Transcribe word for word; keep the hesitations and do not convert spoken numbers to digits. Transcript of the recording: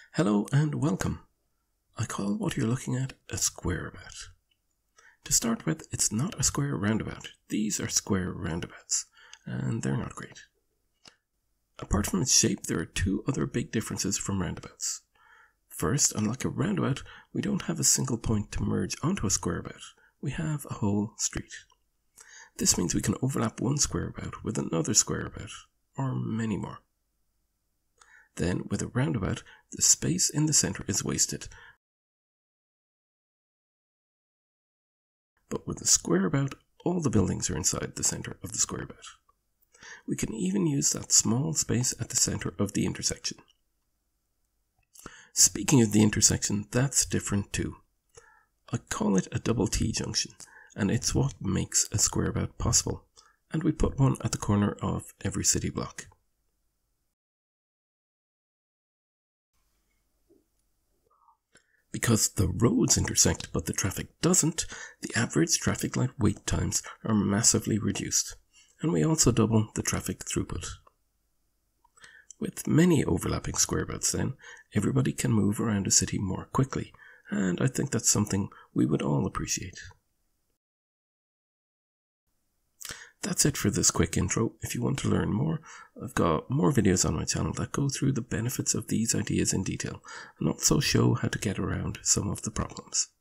Hello and welcome. I call what you're looking at a squareabout. To start with, it's not a square roundabout. These are square roundabouts, and they're not great. Apart from its shape, there are two other big differences from roundabouts. First, unlike a roundabout, we don't have a single point to merge onto a squareabout. We have a whole street. This means we can overlap one squareabout with another squareabout, or many more. Then, with a roundabout, the space in the center is wasted. But with a squareabout, all the buildings are inside the center of the squareabout. We can even use that small space at the center of the intersection. Speaking of the intersection, that's different too. I call it a double T junction, and it's what makes a squareabout possible. And we put one at the corner of every city block. Because the roads intersect but the traffic doesn't, the average traffic light wait times are massively reduced, and we also double the traffic throughput. With many overlapping squareabouts then, everybody can move around a city more quickly, and I think that's something we would all appreciate. That's it for this quick intro. If you want to learn more, I've got more videos on my channel that go through the benefits of these ideas in detail and also show how to get around some of the problems.